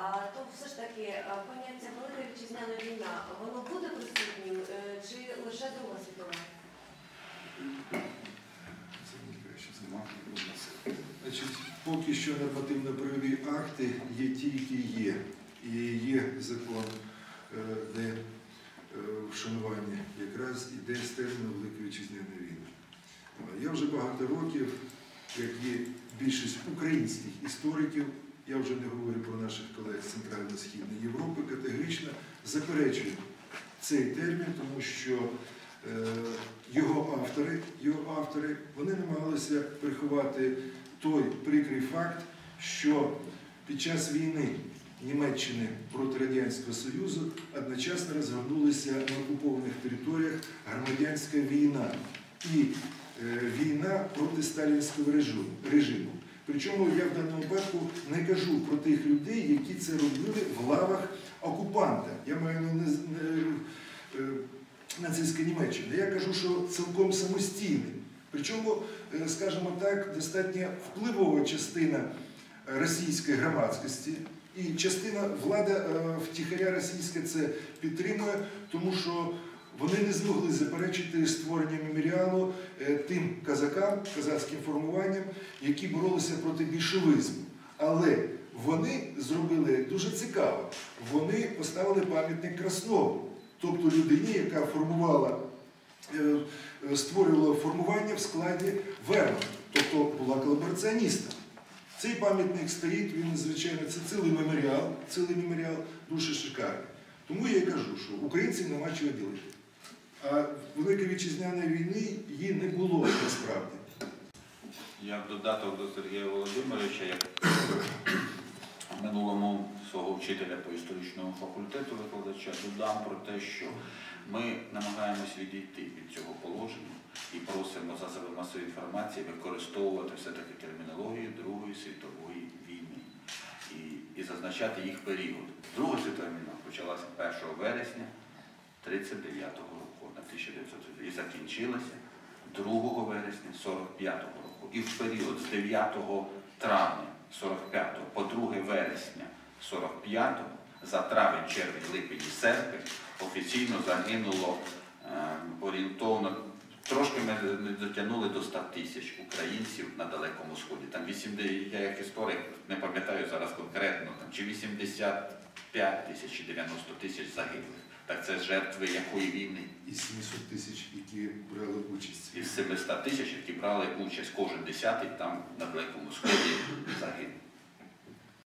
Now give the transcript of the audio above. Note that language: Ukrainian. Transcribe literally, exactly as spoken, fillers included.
А то все ж таки поняття Велика Вітчизняна війна, воно буде присутнім чи лише Друга світова? Значить, поки що нормативно-правові акти є ті, які є. І є закон, де вшанування якраз іде з терміну Велика Вітчизняна війна. Я вже багато років, як є більшість українських істориків, я вже не говорю про наших колег з Центрально-Східної Європи, категорично заперечую цей термін, тому що його автори, його автори, вони намагалися приховати той прикрий факт, що під час війни Німеччини проти Радянського Союзу одночасно розгорнулася на окупованих територіях громадянська війна і е, війна проти сталінського режиму. Причому я в даному випадку не кажу про тих людей, які це робили в лавах окупанта. Я маю на увазі нацистська Німеччина. Я кажу, що цілком самостійний. Причому, скажімо так, достатньо впливова частина російської громадськості і частина влади втіхаря російська це підтримує, тому що вони не змогли заперечити створення меморіалу тим казакам, казацьким формуванням, які боролися проти більшовизму. Але вони зробили дуже цікаво. Вони поставили пам'ятник Краснову, тобто людині, яка формувала, створювала формування в складі вермахту, тобто була колабораціоністом. Цей пам'ятник стоїть, він, звичайно, це цілий меморіал, цілий меморіал, дуже шикарний. Тому я і кажу, що українців нема чого ділити. А Великої Вітчизняної війни її не було насправді. Як додаток до Сергія Володимировича, як в минулому свого вчителя по історичному факультету викладача, додам про те, що ми намагаємось відійти від цього положення і просимо засоби масової інформації використовувати все-таки термінологію Другої світової війни і, і зазначати їх період. Друга світова війна почалася першого вересня тридцять дев'ятого року, на тисяча дев'ятсот і закінчилася другого вересня сорок п'ятого року. І в період з дев'ятого травня сорок п'ятого по друге вересня сорок п'ятого за травень, червень, липень і серпень офіційно загинуло е, орієнтовно, трошки ми не дотягнули до ста тисяч українців на Далекому Сході. Там вісімдесят, я як історик не пам'ятаю зараз конкретно, там, чи вісімдесят п'ять тисяч, чи дев'яносто тисяч загиблих. Так це жертви якої війни? Із сімсот тисяч, які брали участь. Із семисот тисяч, які брали участь. Кожен десятий там на Далекому Сході загинув.